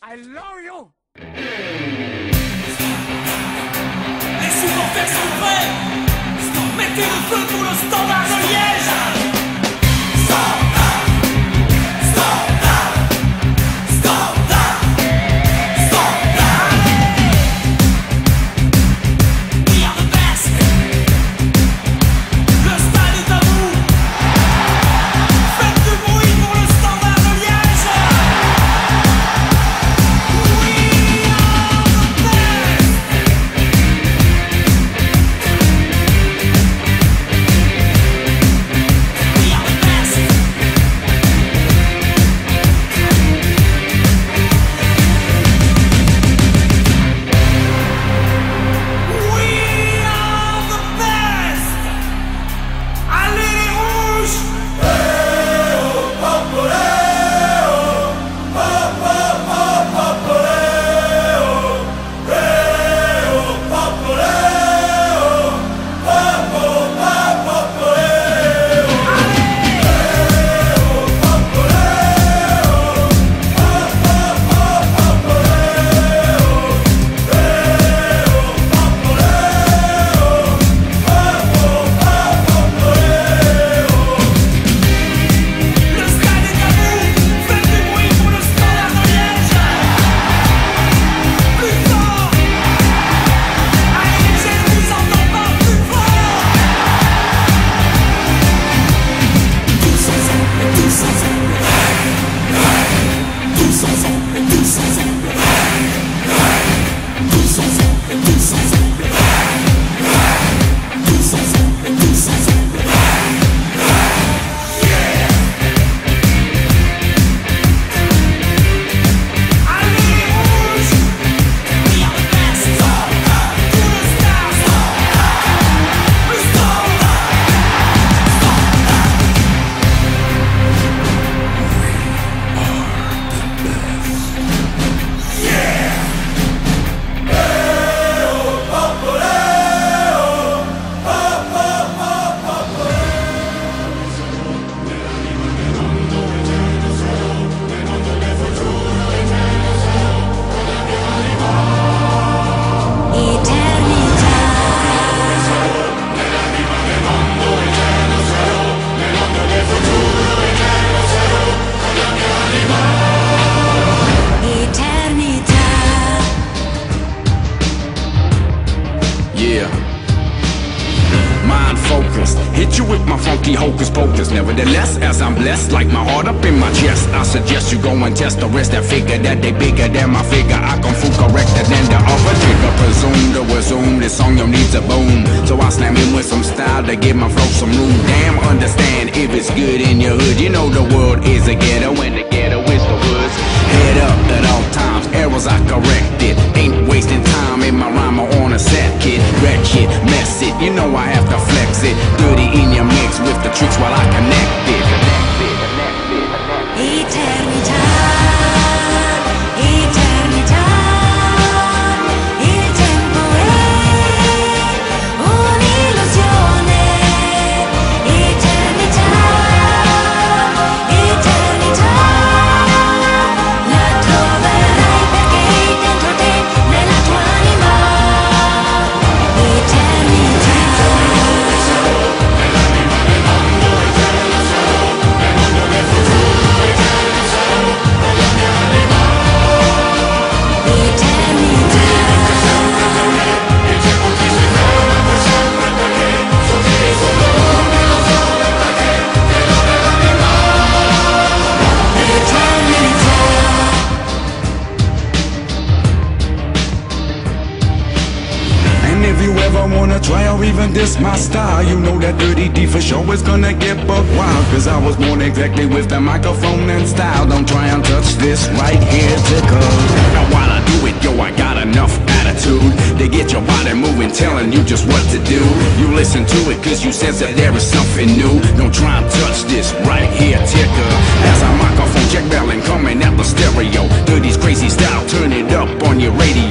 I love you. Les supporters sont prêts. Mettez le feu pour le Standard de Liège. Hit you with my funky hocus pocus. Nevertheless, as I'm blessed, like my heart up in my chest, I suggest you go and test the rest that figure that they bigger than my figure. I come full corrected than the upper nigga. Presume to assume this song your needs a boom. So I slam in with some style to give my flow some room. Damn, understand if it's good in your hood. You know the world is a ghetto and the ghetto is the woods. Head up at all times, errors I corrected. Ain't wasting time in my rhyme or on a set kid. Wretched, mess it, you know I have to flex it. Dirty in your mix with the tricks while I connect it. Eternità, eternità, il tempo è un'illusione. Eternità, eternità, la troverai perché dentro te, nella tua anima. Eternità. Wanna try or even diss my style, you know that Dirty D for sure is gonna get buck wild. Cause I was born exactly with the microphone and style. Don't try and touch this right here, tickle. Now while I do it, yo, I got enough attitude to get your body moving, telling you just what to do. You listen to it cause you sense that there is something new. Don't try and touch this right here, tickle. As a microphone check bellin' coming at the stereo. Dirty's crazy style, turn it up on your radio.